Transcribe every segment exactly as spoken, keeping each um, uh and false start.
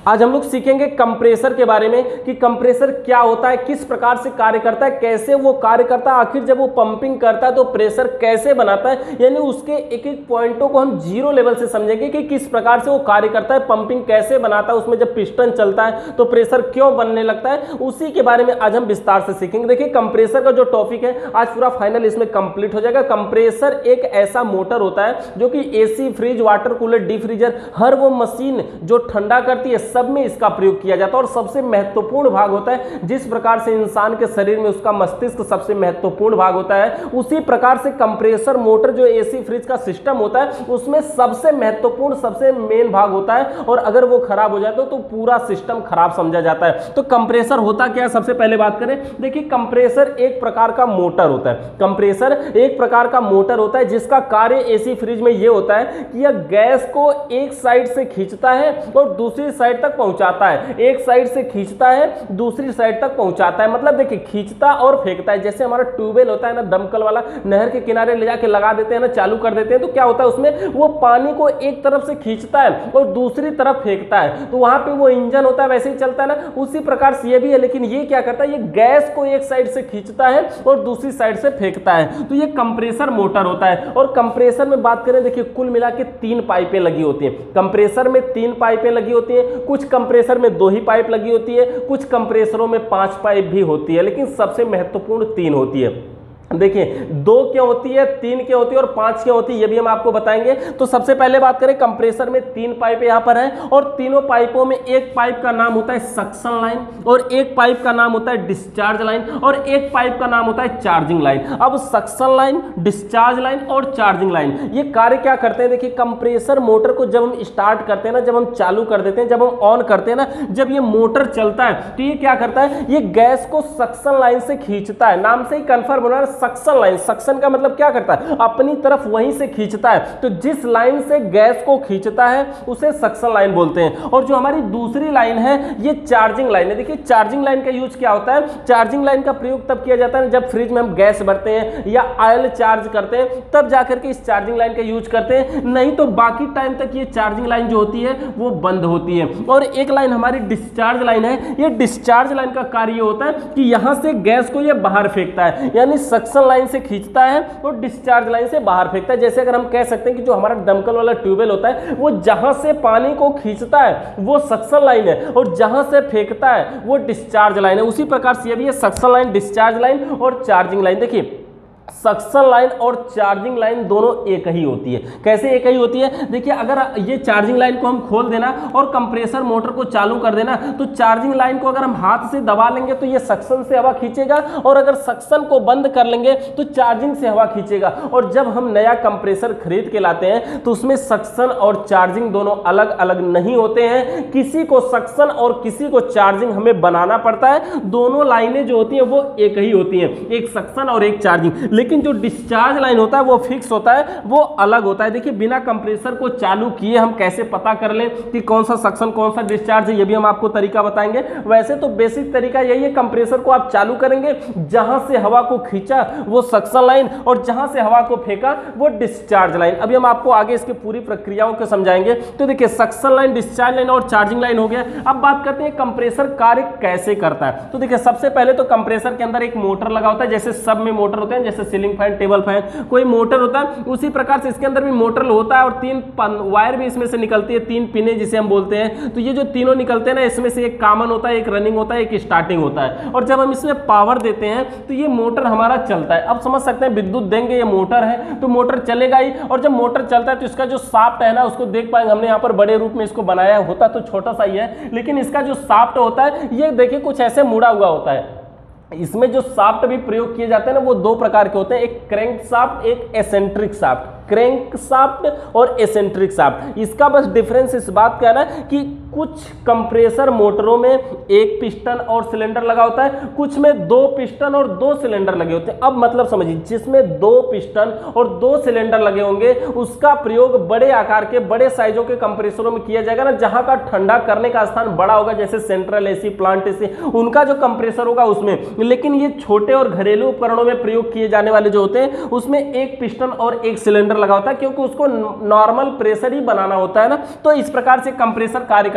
आज हम लोग सीखेंगे कंप्रेसर के बारे में कि कंप्रेसर क्या होता है, किस प्रकार से कार्य करता है, कैसे वो कार्य करता है, आखिर जब वो पंपिंग करता है तो प्रेशर कैसे बनाता है। यानी उसके एक एक पॉइंटों को हम जीरो लेवल से समझेंगे कि किस प्रकार से वो कार्य करता है, पंपिंग कैसे बनाता है, उसमें जब पिस्टन चलता है तो प्रेशर क्यों बनने लगता है, उसी के बारे में आज हम विस्तार से सीखेंगे। देखिए कंप्रेसर का जो टॉपिक है आज पूरा फाइनल इसमें कंप्लीट हो जाएगा। कंप्रेसर एक ऐसा मोटर होता है जो कि AC, fridge, water cooler, deep freezer, हर वो मशीन जो ठंडा करती है सब में इसका प्रयोग किया जाता है। और सबसे महत्वपूर्ण भाग होता है, जिस प्रकार से इंसान के शरीर में उसका मस्तिष्क सबसे महत्वपूर्ण भाग होता है, उसी प्रकार से कंप्रेसर मोटर जो एसी फ्रिज का सिस्टम होता है उसमें सबसे महत्वपूर्ण, सबसे मेन भाग होता है। और अगर वो खराब हो जाता है तो पूरा सिस्टम खराब समझा जाता है। तो कंप्रेसर होता क्या है, सबसे पहले बात करें। देखिए कंप्रेसर एक प्रकार का मोटर होता है। कंप्रेसर एक प्रकार का मोटर होता है जिसका कार्य एसी फ्रिज में यह होता है कि यह गैस को एक साइड से खींचता है और दूसरी साइड तक पहुंचाता है। एक साइड से खींचता है, दूसरी साइड तक पहुंचाता है। मतलब देखिए खींचता और फेंकता है। जैसे हमारा ट्यूबवेल होता है ना, दमकल वाला, नहर के किनारे ले जाके लगा देते हैं ना, चालू कर देते हैं, तो क्या होता है उसमें वो पानी को एक तरफ से खींचता है और दूसरी तरफ फेंकता है। तो वहां पे वो इंजन होता है, वैसे ही चलता है ना, उसी प्रकार से ये भी है। लेकिन ये क्या करता है, ये गैस को एक साइड से खींचता है और दूसरी साइड से फेंकता है। तो ये कंप्रेसर मोटर होता है। और कंप्रेसर में बात करें, देखिए कुल मिला के तीन पाइपें लगी होती हैं। कंप्रेसर में तीन पाइपें लगी होती हैं। कुछ कंप्रेसर में दो ही पाइप लगी होती है, कुछ कंप्रेसरों में पांच पाइप भी होती है, लेकिन सबसे महत्वपूर्ण तीन होती है। देखिए दो क्यों होती है, तीन क्यों होती है और पांच क्यों होती है, ये भी हम आपको बताएंगे। तो सबसे पहले बात करें, कंप्रेसर में तीन पाइप यहां पर है और तीनों पाइपों में एक पाइप का नाम होता है सक्शन लाइन और एक पाइप का नाम होता है डिस्चार्ज लाइन और एक पाइप का नाम होता है चार्जिंग लाइन। अब सक्शन लाइन, डिस्चार्ज लाइन और चार्जिंग लाइन ये कार्य क्या करते हैं। देखिए कंप्रेसर मोटर को जब हम स्टार्ट करते हैं ना, जब हम चालू कर देते हैं, जब हम ऑन करते हैं ना, जब ये मोटर चलता है तो ये क्या करता है, ये गैस को सक्शन लाइन से खींचता है। नाम से ही कंफर्म होना है, सक्शन लाइन। सक्शन का मतलब क्या करता है, अपनी तरफ वहीं से खींचता है। तो जिस लाइन से गैस को खींचता है उसे सक्शन लाइन बोलते हैं। और जो हमारी दूसरी लाइन है ये चार्जिंग लाइन है। देखिए चार्जिंग लाइन का यूज क्या होता है, चार्जिंग लाइन का प्रयोग तब किया जाता है जब फ्रिज में हम गैस भरते हैं या ऑयल चार्ज करते हैं, तब जाकर के इस चार्जिंग लाइन का यूज करते हैं। नहीं तो बाकी टाइम तक ये चार्जिंग लाइन जो होती है वो बंद होती है। और एक लाइन हमारी डिस्चार्ज लाइन है। ये डिस्चार्ज लाइन का कार्य होता है कि यहां से गैस को ये बाहर फेंकता है, यानी सक्शन लाइन से खींचता है और डिस्चार्ज लाइन से बाहर फेंकता है। जैसे अगर हम कह सकते हैं कि जो हमारा दमकल वाला ट्यूबवेल होता है वो जहां से पानी को खींचता है वो सक्शन लाइन है और जहां से फेंकता है वो डिस्चार्ज लाइन है। उसी प्रकार से ये भी है, सक्शन लाइन, डिस्चार्ज लाइन और चार्जिंग लाइन। देखिए सक्शन लाइन और चार्जिंग लाइन दोनों एक ही होती है। कैसे एक ही होती है, देखिए अगर ये चार्जिंग लाइन को हम खोल देना और कंप्रेसर मोटर को चालू कर देना तो चार्जिंग लाइन को अगर हम हाथ से दबा लेंगे तो ये सक्शन से हवा खींचेगा और अगर सक्शन को बंद कर लेंगे तो चार्जिंग से हवा खींचेगा। और जब हम नया कंप्रेसर खरीद के लाते हैं तो उसमें सक्शन और चार्जिंग दोनों अलग अलग नहीं होते हैं। किसी को सक्शन और किसी को चार्जिंग हमें बनाना पड़ता है। दोनों लाइनें जो होती हैं वो एक ही होती हैं, एक सक्शन और एक चार्जिंग। लेकिन जो डिस्चार्ज लाइन होता है वो फिक्स होता है, वो अलग होता है। देखिए बिना कंप्रेसर को चालू किए हम कैसे पता कर लें कि कौन सा सक्शन कौन सा डिस्चार्ज है, ये भी हम आपको तरीका बताएंगे। वैसे तो बेसिक तरीका यही है, कंप्रेसर को आप चालू करेंगे, जहां से हवा को खींचा वो सक्शन लाइन और जहां से हवा को फेंका वो डिस्चार्ज लाइन। अभी हम आपको आगे इसकी पूरी प्रक्रियाओं को समझाएंगे। तो देखिए सक्शन लाइन, डिस्चार्ज लाइन और चार्जिंग लाइन हो गया। अब बात करते हैं कंप्रेसर कार्य कैसे करता है। तो देखिए सबसे पहले तो कंप्रेसर के अंदर एक मोटर लगा होता है, जैसे सब में मोटर होते हैं, जैसे सीलिंग फैन, टेबल फैन, कोई मोटर होता है, उसी प्रकार से इसके अंदर भी मोटर होता है और तीन वायर भी इसमें से निकलती है, तीन पिने जिसे हम बोलते हैं। तो ये जो तीनों निकलते हैं ना, इसमें से एक कॉमन होता है, एक रनिंग होता है, एक स्टार्टिंग होता है। और जब हम इसमें पावर देते हैं तो ये मोटर हमारा चलता है। अब समझ सकते हैं विद्युत देंगे, ये मोटर है तो मोटर चलेगा ही। और जब मोटर चलता है तो इसका जो शाफ्ट है ना, उसको देख पाएंगे, हमने यहाँ पर बड़े रूप में इसको बनाया होता तो छोटा सा ही है, लेकिन इसका जो शाफ्ट होता है ये देखिए कुछ ऐसे मुड़ा हुआ होता है। इसमें जो शाफ्ट भी प्रयोग किए जाते हैं ना वो दो प्रकार के होते हैं, एक क्रैंक शाफ्ट, एक एसेंट्रिक शाफ्ट। क्रैंक शाफ्ट और एसेंट्रिक शाफ्ट, इसका बस डिफरेंस इस बात का है ना कि कुछ कंप्रेसर मोटरों में एक पिस्टन और सिलेंडर लगा होता है, कुछ में दो पिस्टन और दो सिलेंडर लगे होते हैं। अब मतलब समझिए, जिसमें दो पिस्टन और दो सिलेंडर लगे होंगे उसका प्रयोग बड़े आकार के, बड़े साइजों के कंप्रेसरों में किया जाएगा ना, जहां का ठंडा करने का स्थान बड़ा होगा, जैसे सेंट्रल एसी, प्लांट एसी, उनका जो कंप्रेसर होगा उसमें। लेकिन ये छोटे और घरेलू उपकरणों में प्रयोग किए जाने वाले जो होते हैं उसमें एक पिस्टन और एक सिलेंडर लगा होता है, क्योंकि उसको नॉर्मल प्रेशर ही बनाना होता है ना। तो इस प्रकार से कंप्रेसर कार्य करता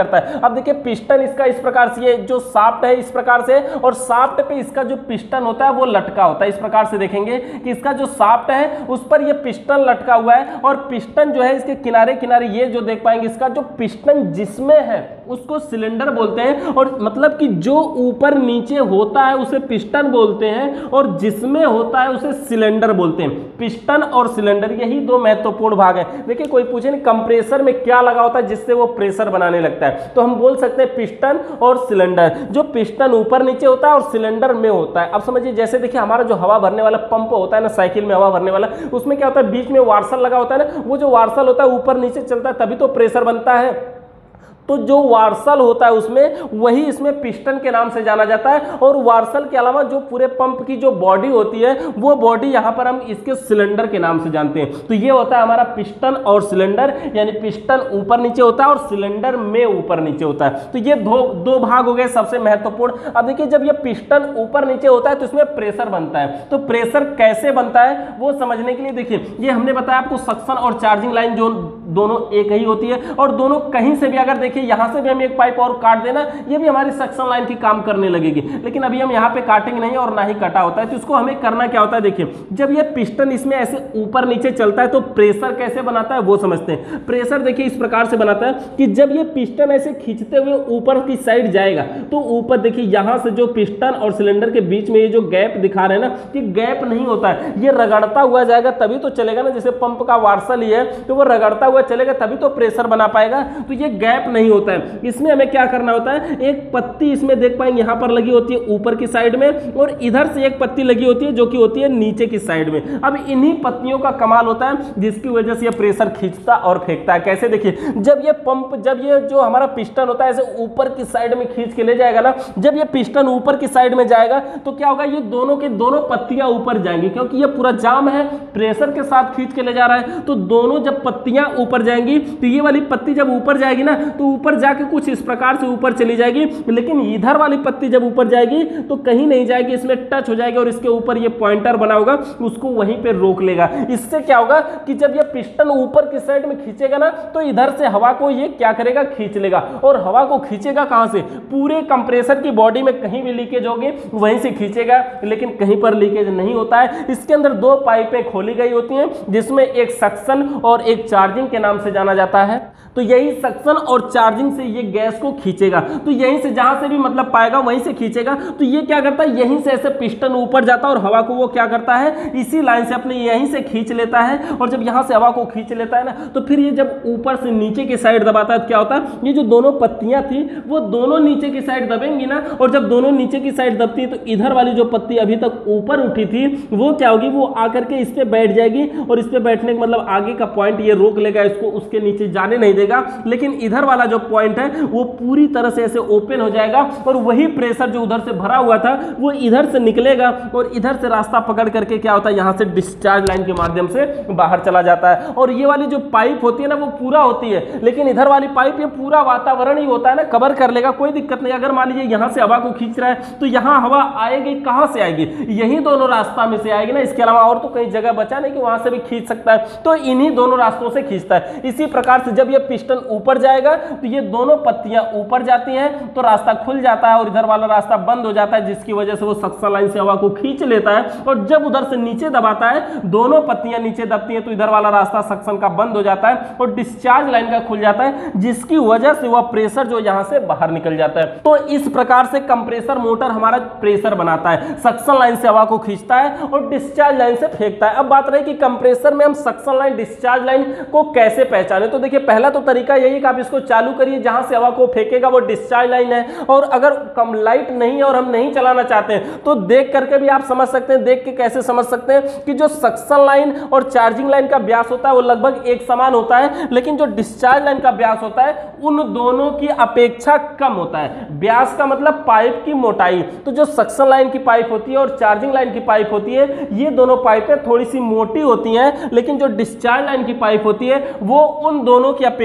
करता है। अब देखिए पिस्टन इसका इस प्रकार से, ये जो शाफ्ट है इस प्रकार से, और शाफ्ट पे इसका जो पिस्टन होता है वो लटका होता है। इस प्रकार से देखेंगे कि इसका जो शाफ्ट है उस पर ये पिस्टन लटका हुआ है, और पिस्टन जो है इसके किनारे किनारे ये जो देख पाएंगे इसका जो पिस्टन जिसमें है उसको सिलेंडर बोलते हैं, और मतलब कि जो ऊपर नीचे होता है उसे पिस्टन बोलते हैं, और जिसमें होता है उसे सिलेंडर बोलते हैं। पिस्टन और सिलेंडर यही दो महत्वपूर्ण भाग हैं। देखिए कोई पूछे नहीं कंप्रेसर में क्या लगा होता है जिससे वो प्रेशर बनाने लगता है, तो हम बोल सकते हैं पिस्टन और सिलेंडर। जो पिस्टन ऊपर नीचे होता है और सिलेंडर में होता है। अब समझिए जैसे देखिए हमारा जो हवा भरने वाला पंप होता है ना, साइकिल में हवा भरने वाला, उसमें क्या होता है बीच में वार्सल लगा होता है ना, वो जो वार्सल होता है ऊपर नीचे चलता है तभी तो प्रेशर बनता है। तो जो वार्सल होता है उसमें, वही इसमें पिस्टन के नाम से जाना जाता है। और वार्सल के अलावा जो पूरे पंप की जो बॉडी होती है वो बॉडी यहाँ पर हम इसके सिलेंडर के नाम से जानते हैं। तो ये होता है हमारा पिस्टन और सिलेंडर, यानी पिस्टन ऊपर नीचे होता है और सिलेंडर में ऊपर नीचे होता है। तो ये दो दो भाग हो गए सबसे महत्वपूर्ण। अब देखिए जब ये पिस्टन ऊपर नीचे होता है तो इसमें प्रेशर बनता है। तो प्रेशर कैसे बनता है वो समझने के लिए देखिए, ये हमने बताया आपको सक्शन और चार्जिंग लाइन जो दोनों एक ही होती है, और दोनों कहीं से भी अगर देखिए यहां से भी हम एक पाइप और काट देना, ये भी हमारी सक्शन लाइन की काम करने लगेगी। लेकिन अभी हम यहां पे काटेंगे नहीं और ना ही कटा होता है। तो इसको हमें करना क्या होता है, देखिए जब ये पिस्टन इसमें ऐसे ऊपर नीचे चलता है तो प्रेशर कैसे बनाता है वो समझते हैं। प्रेशर देखिए इस प्रकार से बनाता है कि जब ये पिस्टन ऐसे खींचते हुए ऊपर की साइड जाएगा तो ऊपर देखिए यहां से जो पिस्टन और सिलेंडर के बीच में ये जो गैप दिखा रहे हैं ना, ये गैप नहीं होता है, ये रगड़ता हुआ जाएगा तभी तो चलेगा ना। जैसे पंप का वार्सल ही है तो वो रगड़ता हुआ चलेगा तभी तो प्रेशर बना पाएगा। तो ये गैप नहीं होता है। इसमें हमें क्या करना होता है, एक पत्ती इसमें देख पाएंगे यहां पर लगी होती है ऊपर की साइड में, और इधर से एक पत्ती लगी होती है जो कि होती है नीचे की साइड में। अब इन्हीं पत्तियों का कमाल होता है जिसकी वजह से ये प्रेशर खींचता और फेंकता है। कैसे देखिए, जब ये पंप, जब ये जो हमारा पिस्टन होता है ऐसे ऊपर की साइड में खींच के ले जाएगा ना, जब ये पिस्टन ऊपर की साइड में जाएगा तो क्या होगा, ये दोनों के दोनों पत्तियां ऊपर जाएंगी क्योंकि ये पूरा जाम है, प्रेशर के साथ खींच के ले जा रहा है। तो दोनों जब पत्तियां ऊपर जाएंगी तो ये वाली पत्ती जब ऊपर जाएगी ना तो ऊपर जाके कुछ इस प्रकार से ऊपर चली जाएगी, लेकिन इधर वाली पत्ती जब ऊपर जाएगी तो कहीं नहीं जाएगी, इसमें टच हो जाएगी और इसके ऊपर ये पॉइंटर बना होगा उसको वहीं पे रोक लेगा। इससे क्या होगा कि जब ये पिस्टन ऊपर की साइड में खींचेगा ना तो इधर से हवा को ये क्या करेगा, खींच लेगा। और हवा को खींचेगा कहां से, पूरे कंप्रेसर की बॉडी में कहीं भी लीकेज होगी वहीं से खींचेगा, लेकिन कहीं पर लीकेज नहीं होता है। इसके अंदर दो पाइपें खोली गई होती हैं जिसमें एक सक्शन और एक चार्जिंग के नाम से जाना जाता है। तो यही सक्शन और चार्जिंग से ये गैस को खींचेगा। तो यहीं से जहां से भी मतलब पाएगा वहीं से खींचेगा। तो ये क्या करता है, यहीं से ऐसे पिस्टन ऊपर जाता है और हवा को वो क्या करता है, इसी लाइन से अपने यहीं से खींच लेता है। और जब यहां से हवा को खींच लेता है ना तो फिर ये जब ऊपर से नीचे की साइड दबाता है तो क्या होता है, ये जो दोनों पत्तियां थी वो दोनों नीचे की साइड दबेंगी ना, और जब दोनों नीचे की साइड दबती है तो इधर वाली जो पत्ती अभी तक ऊपर उठी थी वो क्या होगी, वो आकर के इस पे बैठ जाएगी, और इस पे बैठने का मतलब आगे का पॉइंट ये रोक लेगा, इसको उसके नीचे जाने नहीं देगा। लेकिन इधर वाला जो पॉइंट है वो पूरी तरह से ऐसे ओपन हो जाएगा, और वही प्रेशर जो उधर से भरा हुआ था वो इधर से निकलेगा और इधर से रास्ता पकड़ करके क्या होता है, यहां से डिस्चार्ज लाइन के माध्यम से बाहर चला जाता है। और ये वाली जो पाइप होती है ना वो पूरा होती है, लेकिन इधर वाली पाइप ये पूरा वातावरण ही होता है ना, कवर कर लेगा, कोई दिक्कत नहीं। अगर मान लीजिए यहां से हवा को खींच रहा है तो यहां हवा आएगी, कहां से आएगी, यही दोनों रास्ता में से आएगी ना, इसके अलावा और तो कहीं जगह बचा नहीं कि वहां से भी खींच सकता है। तो इन्हीं दोनों रास्तों से खींचता है। इसी प्रकार से जब ये पिस्टन ऊपर जाएगा तो ये दोनों पत्तियां ऊपर जाती हैं तो रास्ता खुल जाता है और इधर वाला रास्ता बंद हो जाता है, जिसकी वजह से वो सक्शन लाइन से हवा को खींच लेता है। और जब उधर से नीचे दबाता है, दोनों पत्तियां नीचे दबती हैं तो इधर वाला रास्ता सक्शन का बंद हो जाता है और डिस्चार्ज लाइन का खुल जाता है, जिसकी वजह से वह प्रेशर जो यहां से बाहर निकल जाता है। तो इस प्रकार से कंप्रेसर मोटर हमारा प्रेशर बनाता है, सक्शन लाइन से हवा को खींचता है और डिस्चार्ज लाइन से फेंकता है। अब बात रही कि कंप्रेसर में हम सक्शन लाइन डिस्चार्ज लाइन को कैसे पहचाने, तो देखिए पहला तो तरीका यही है कि आप इसको चालू करिए, जहां से हवा को फेंकेगा वो डिस्चार्ज लाइन है। और अगर कम लाइट नहीं है और हम नहीं चलाना चाहते हैं तो देख करके भी आप समझ सकते हैं। देख के कैसे समझ सकते हैं कि जो सक्शन लाइन और चार्जिंग लाइन का व्यास होता है वो लगभग एक समान होता है, लेकिन जो डिस्चार्ज लाइन का व्यास होता है उन दोनों की अपेक्षा कम होता है। व्यास का मतलब पाइप की मोटाई। तो जो सक्शन लाइन की पाइप होती है और चार्जिंग लाइन की पाइप होती है, ये दोनों पाइपें थोड़ी सी मोटी होती हैं, लेकिन जो डिस्चार्ज लाइन की पाइप होती है वो उन दोनों की अपेक्षा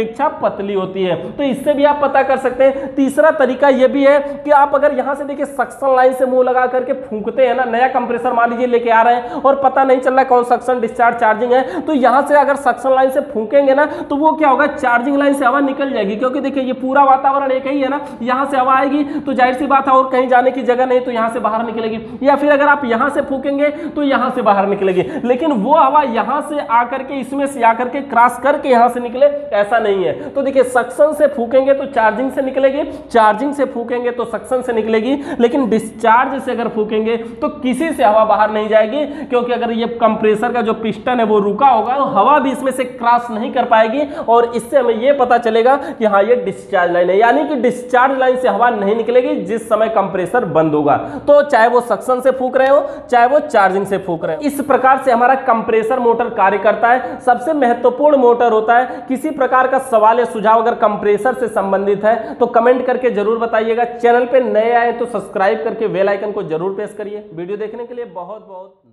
अपेक्षा पतली होती है। तो इससे भी आप पता कर सकते हैं। तीसरा तरीका यह भी है कि आप अगर यहां से देखिए सक्शन लाइन से मुंह लगा करके फूंकते हैं ना, नया कंप्रेसर मान लीजिए लेके आ रहे हैं और पता नहीं चल रहा है कौन सक्शन डिस्चार्ज चार्जिंग है, तो यहां से अगर सक्शन लाइन से फूंकेंगे ना तो वो क्या होगा, चार्जिंग लाइन से हवा निकल जाएगी। क्योंकि देखिए ये पूरा वातावरण एक ही है ना, यहां से हवा आएगी तो जाहिर सी बात है और कहीं जाने की जगह नहीं, तो यहां से बाहर निकलेगी। या फिर अगर आप यहां से फूकेंगे तो यहां से बाहर निकलेगी, लेकिन वो हवा यहां से आकर के इसमें से आकर के क्रॉस करके यहां से निकले, ऐसा नहीं है। तो देखिए सक्शन से फूकेंगे तो चार्जिंग से निकलेगी, चार्जिंग से फूकेंगे तो सक्शन से निकलेगी, लेकिन डिस्चार्ज से अगर फूकेंगे तो किसी से हवा बाहर नहीं जाएगी। क्योंकि अगर ये कंप्रेसर का जो पिस्टन है वो रुका होगा तो हवा भी इसमें से क्रॉस नहीं कर पाएगी और इससे हमें यह पता चलेगा कि हाँ ये डिस्चार्ज लाइन है, यानी कि डिस्चार्ज लाइन से हवा नहीं निकलेगी जिस समय कंप्रेसर बंद होगा। तो चाहे वो सक्शन से फूक रहे हो चाहे वो चार्जिंग से फूक रहे हो, इस प्रकार से हमारा कंप्रेसर मोटर कार्य करता है। सबसे महत्वपूर्ण मोटर होता है। किसी प्रकार का सवाल या सुझाव अगर कंप्रेसर से संबंधित है तो कमेंट करके जरूर बताइएगा। चैनल पे नए आए तो सब्सक्राइब करके बेल आइकन को जरूर प्रेस करिए। वीडियो देखने के लिए बहुत बहुत